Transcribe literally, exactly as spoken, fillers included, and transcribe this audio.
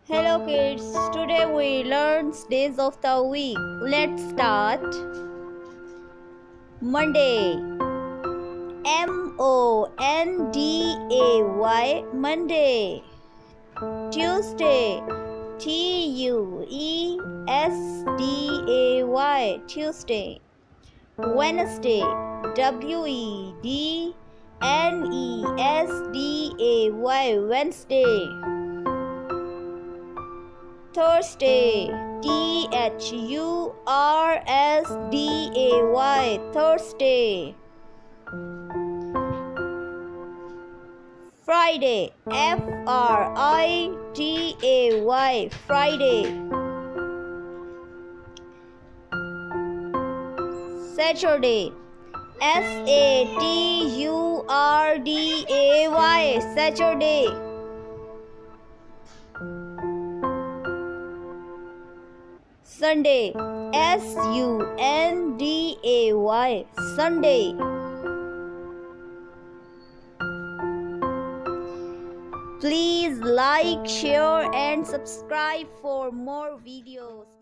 Hello kids, today we learn days of the week. Let's start. Monday, M O N D A Y, Monday. Tuesday, T U E S D A Y, Tuesday. Wednesday, W E D N E S D A Y, Wednesday. Thursday, T H U R S D A Y, Thursday. Friday, F R I D A Y, Friday. Saturday, S A T U R D A Y, Saturday. Sunday, S U N D A Y, Sunday. Please like, share and subscribe for more videos.